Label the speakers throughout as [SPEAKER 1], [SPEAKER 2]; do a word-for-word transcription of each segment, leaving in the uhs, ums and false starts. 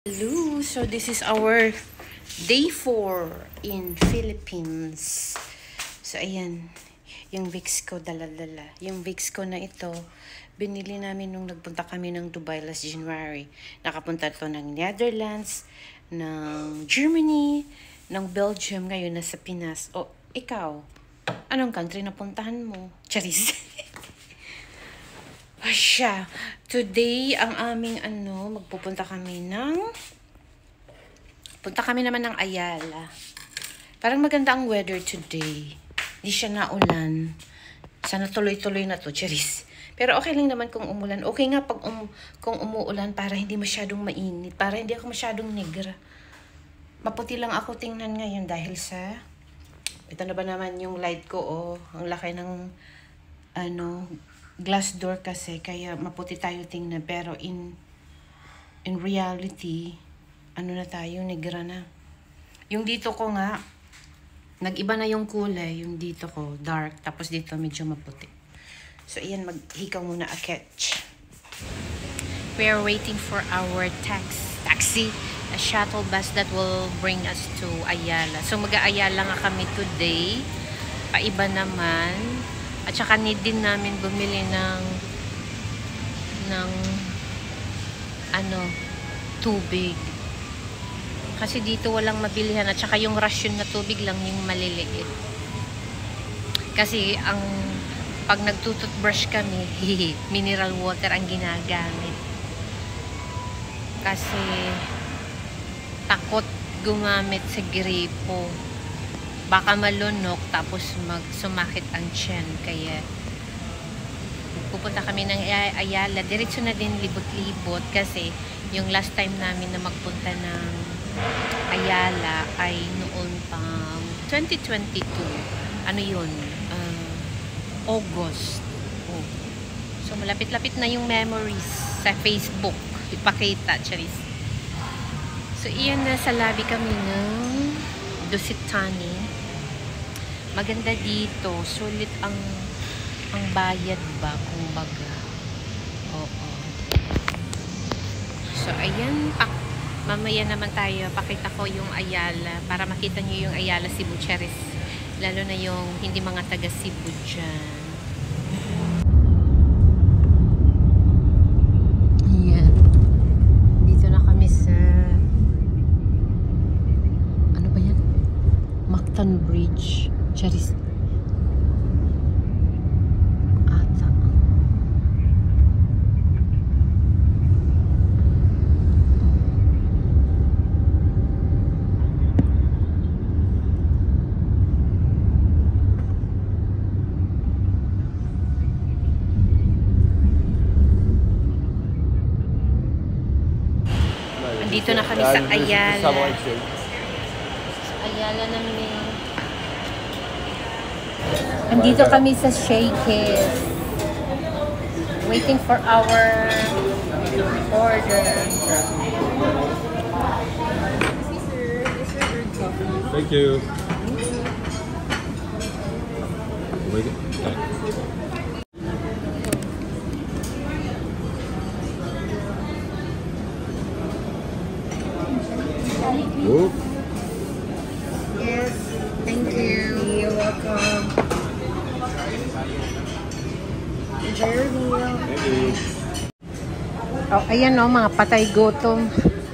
[SPEAKER 1] Hello, so this is our day four in Philippines. So ayan, yung Vicks ko dala-dala. Yung Vicks ko na ito, binili namin nung nagpunta kami ng Dubai last January. Nakapunta to ng Netherlands, ng Germany, ng Belgium, ngayon nasa Pinas. O, ikaw, anong country na puntahan mo? Charis. Asya, today ang aming ano, magpupunta kami ng punta kami naman ng Ayala. Parang maganda ang weather today. Hindi siya naulan. Sana tuloy-tuloy na to, Charis. Pero okay lang naman kung umulan. Okay nga pag um, kung umuulan para hindi masyadong mainit, para hindi ako masyadong negra. Maputi lang ako tingnan ngayon dahil sa ito na ba naman yung light ko, oh, ang laki ng ano glass door kasi, kaya maputi tayo tingnan. Pero in in reality, ano na tayo, negra na. Yung dito ko nga, nag-iba na yung kulay. Yung dito ko, dark. Tapos dito, medyo maputi. So, ayan, maghikaw muna a catch. We are waiting for our tax, taxi, a shuttle bus that will bring us to Ayala. So, mag-Ayala nga kami today. Paiba naman. At saka need din namin bumili ng ng ano, tubig. Kasi dito walang mabilihan at saka yung ration na tubig lang yung maliliit. Kasi ang pag nagtututbrush kami, mineral water ang ginagamit. Kasi takot gumamit sa gripo. Baka malunok tapos magsumakit ang tiyan. Kaya pupunta kami ng Ayala. Diretso na din libot-libot kasi yung last time namin na magpunta ng Ayala ay noon pang twenty twenty-two. Ano yun? Uh, August. Oh. So malapit-lapit na yung memories sa Facebook. Ipakita, Charis. So iyan, na sa lobby kami ng Dusit Thani. Maganda dito, sulit ang ang bayad ba, kumbaga. Oo. So ayan, pak mamaya naman tayo, pakita ko yung Ayala para makita niyo yung Ayala Cebu, Charis. Lalo na yung hindi mga taga Cebu dyan. Ayan. Dito na kami sa ano ba yan? Mactan Bridge. Charis. Ata. Andito na kami sa Ayala. Sa Ayala namin. Andito kami sa Shakes. Waiting for our order.
[SPEAKER 2] Thank you. Whoop.
[SPEAKER 1] Yes, thank you. You're welcome. Enjoy your meal.
[SPEAKER 2] Thank you.
[SPEAKER 1] Oh, ayan o, mga patay gutom.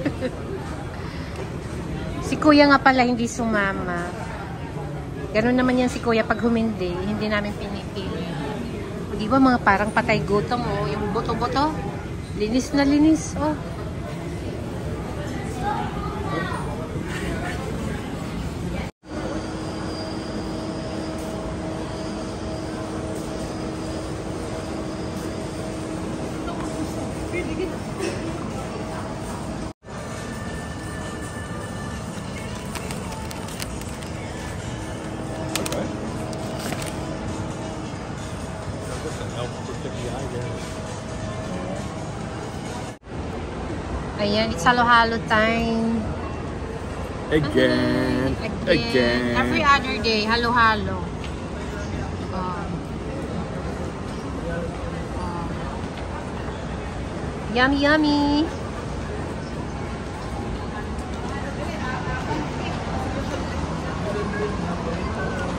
[SPEAKER 1] Si kuya nga pala hindi sumama. Ganun naman yan si kuya pag humindi, hindi namin pinipili. Di ba mga parang patay gutom o, oh, yung buto-buto, linis na linis o. Oh. Ayan, it's halo-halo time.
[SPEAKER 2] Again.
[SPEAKER 1] Again.
[SPEAKER 2] Again.
[SPEAKER 1] Every other day, halo-halo. Um, um, yummy, yummy.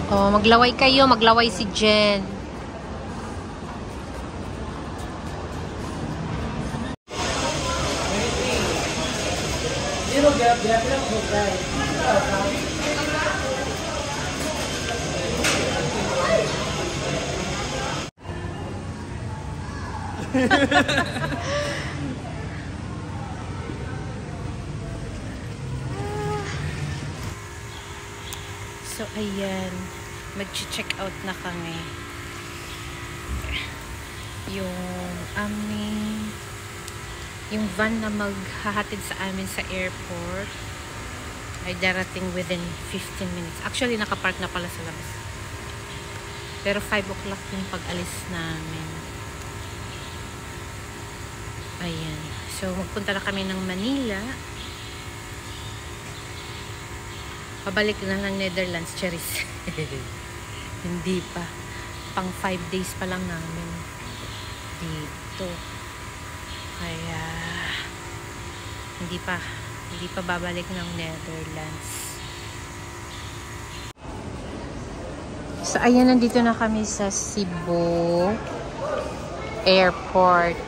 [SPEAKER 1] Oh, maglaway kayo. Maglaway si Jen. So, ayan. Mag-check out na kami. Yung aming yung van na maghahatid sa amin sa airport ay darating within fifteen minutes. Actually, nakapark na pala sa labas. Pero five o'clock yung pag-alis namin. Ayan. So, magpunta na kami ng Manila. Pabalik na ng Netherlands, Cheris. Hindi pa. Pang five days pa lang namin dito. Kaya hindi pa. Hindi pa babalik ng Netherlands. So, ayan, nandito na kami sa Cebu Airport.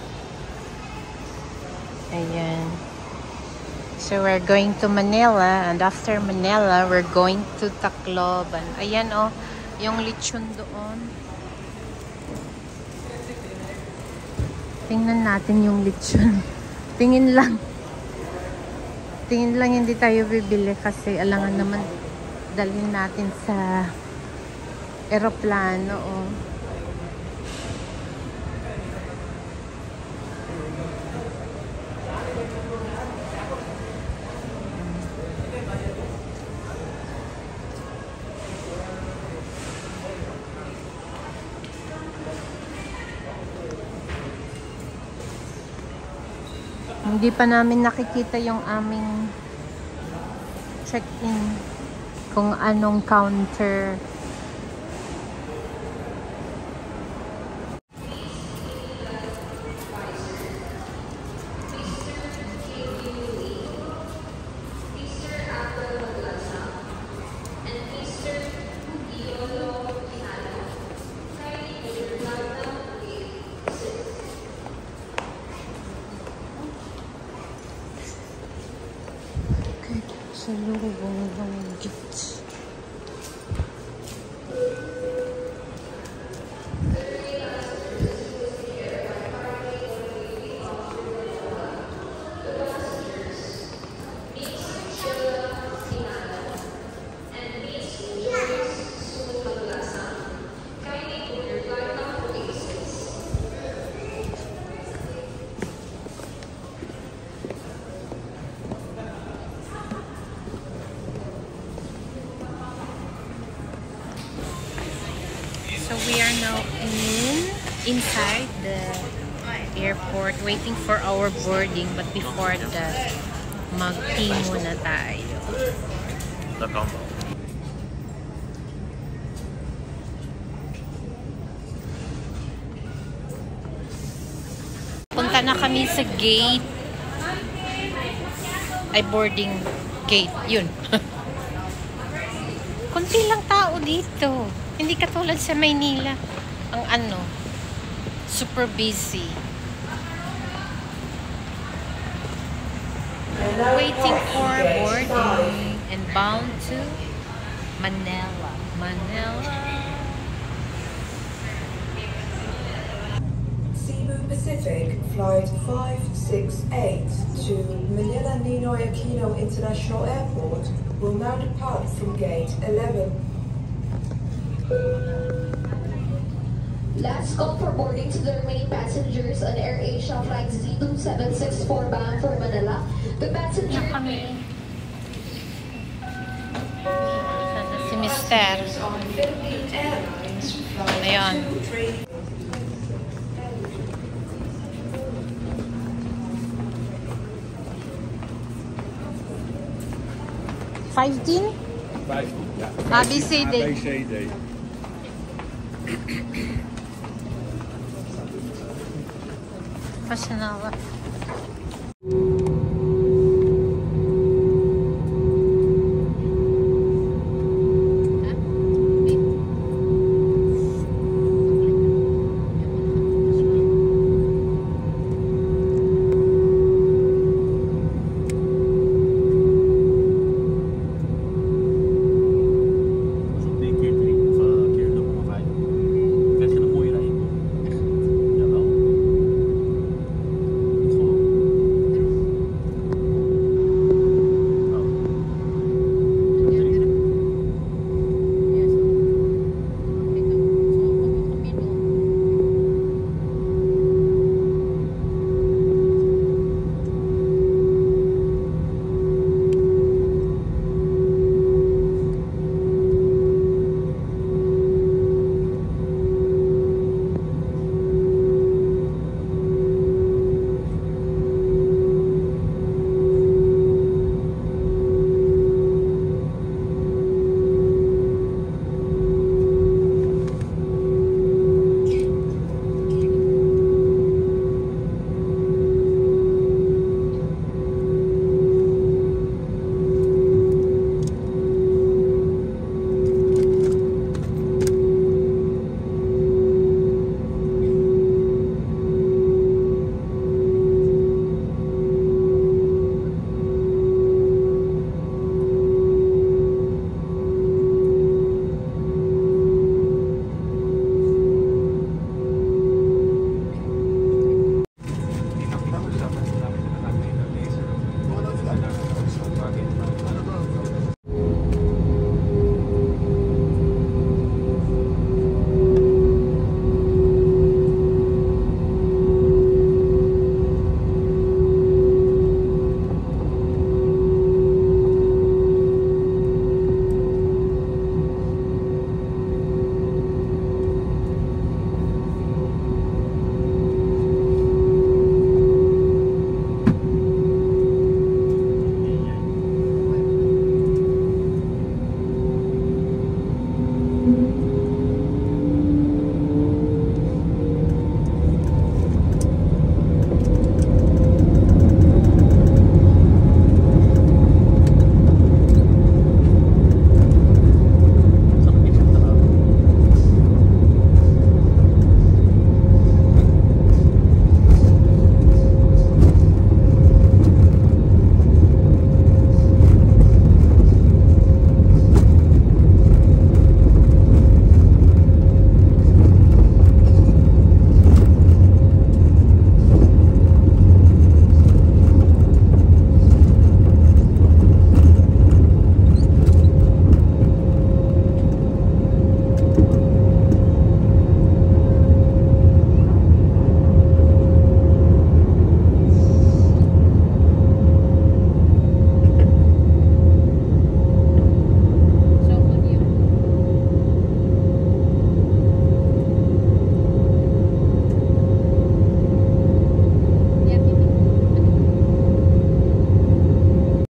[SPEAKER 1] Ayan. So, we're going to Manila, and after Manila, we're going to Tacloban. Ayan, oh, yung lechon doon. Tingnan natin yung lechon. Tingin lang. Tingin lang, hindi tayo bibili kasi alangan naman dalhin natin sa eroplano, oh. Hindi pa namin nakikita yung aming check-in, kung anong counter. Sa lubong banggit. So we are now in inside the airport waiting for our boarding, but before that, mag-tea muna tayo.
[SPEAKER 2] The combo.
[SPEAKER 1] Punta na kami sa gate. Ay, boarding gate. Yun. Kunti lang tao dito. Hindi katulad sa Maynila. Ang ano, super busy. Waiting for boarding and bound to Manila. Manila.
[SPEAKER 3] Cebu Pacific Flight five six eight to Manila Ninoy Aquino International Airport will now depart from gate eleven.
[SPEAKER 4] Last call for boarding to the remaining passengers on AirAsia Flight Z two seven six four bound for Manila. The passenger...
[SPEAKER 1] Kami. Sana si Mister. Ayan. Fifteen?
[SPEAKER 2] Five. Yeah.
[SPEAKER 1] A B C D.
[SPEAKER 2] A B C D.
[SPEAKER 1] Fashion